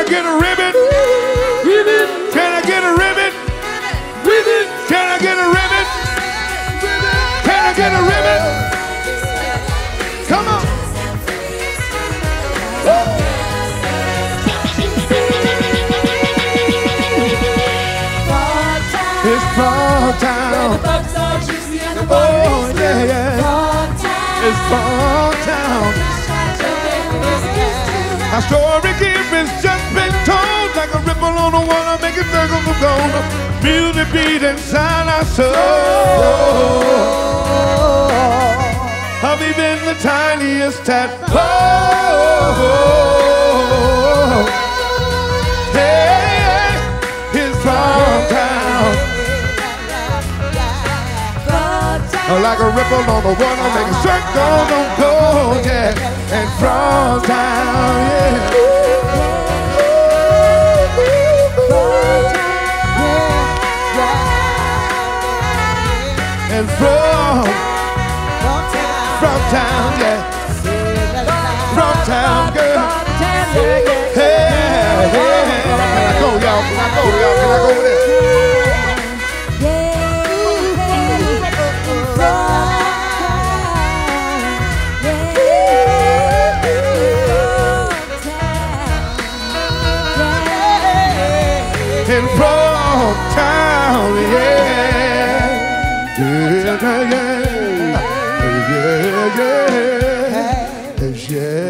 get a ribbon? Can I get a ribbon? Can I get a ribbon? Can I get a ribbon? Come on. It's fall town. Oh yeah, yeah. It's fall town. Our story here has just been told, like a ripple on the water, making circles of gold. Feel the beat inside our soul of even the tiniest tadpole. Hey, it's fall town. Like a ripple on the water, making circles of gold, yeah. And from town, yeah. And from town, yeah. From town, girl. Hey, hey, can I go, y'all? Can I go, y'all? Can I go over there? And from town, yeah, yeah, yeah, yeah, yeah, yeah, yeah.